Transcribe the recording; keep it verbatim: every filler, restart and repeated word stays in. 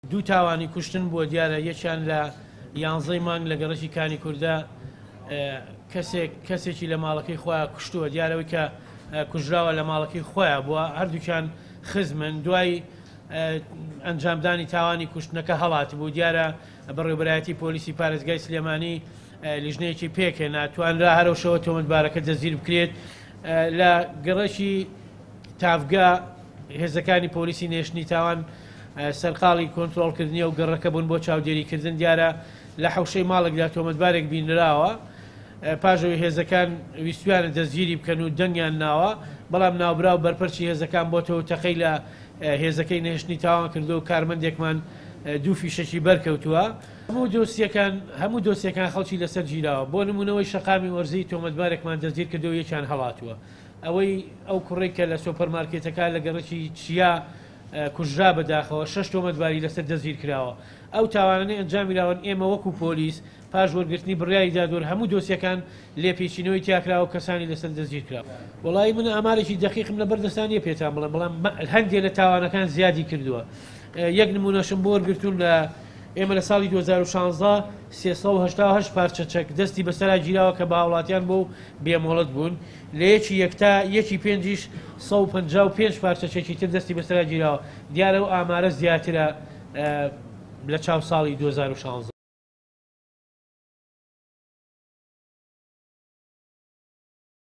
دوو تاوانی کوشتن بووە دیارە یەکیان لە یانزەی مانگ لە گەڕەکی کانی کووردە کەسێک کەسێکی لە ماڵەکەی خۆیان کوشتووە دیارەوەی کە کوژراوە لە ماڵەکەی خۆیان بووە هەردووکیان خزمن دوای ئەنجامدانی تاوانی کوشتنەکە هەڵات بوو دیارە بەڕێوەبەرایەتی پۆلیسی پارێزگای سلێمانی لیژنەیەکی پێکێنا توانرا هەرەوشەوە تۆمەتبارەکە دەستگیر بکرێت لە گەڕەکی تافگا هێزەکانی پۆلیسی نێشتنی تاوان سەرقاڵی کۆنتترۆلکردنی و گەڕەکە بوون بۆ چاودێریکردن دیارە لە حوشەی ماڵێکدا تۆمەتبارێک بینراوە پاژەوەی هێزەکان ویستویانە دەستگیری بکەن و دەنگیان ناوە بەڵام ناوبرا و بەرپەرچی هێزەکان بۆتەوە تەقەی لە هێزەکەی نێشتنی تاوان کردو و کارمەندێکمان دوو فیشەکی بەرکەوتووە هەموو دۆسیەکان هەموو دۆسیەکان خەڵکی لەسەر گیراوە بۆ نمونەوەی شەقامی وەرزی تۆمەتبارێکمان دەستگیر کردو یەکیان هەڵاتووە ئەوەی ئەو کوڕێک کە لە سۆپەرمارکێتەکان لە گەڕەکی چیا کوژرا بەداخەوە شەش تۆمەتباری لەسەر دەستگیر کراوە ئەو تاوانانەی ئەنجامیراون ئێمە وەکو پۆلیس پاش وەرگرتنی بڕیاری دادوەر هەموو دۆسیەکان لێپێچینەوەی تیاکراوە و کەسانی لەسەر دەستگیر کراوە وەڵی من ئامارێکی دقیقم لە بەردەستانیە پێتان بڵێم بەڵام هەندێک لە تاوانەکان زیادی کردووە یەک نمونەشم بۆ وەرگرتوون لە ئێمە لە ساڵی دوو هەزار و شانزە سێسەد و هەشتا و هەشت پارچە چەک دەستی بەسەرا گیراوە کە باوڵاتیان بۆ بێمۆڵەت بوون لە یەکی یەکتا یەکی پێنجیش سەد و پەنجا و پێنج پارچە چەکی تر دەستی بەسەرا گیراوە دیارە و ئامارە زیاترە لە چاو ساڵی دوو هەزار و شانزە.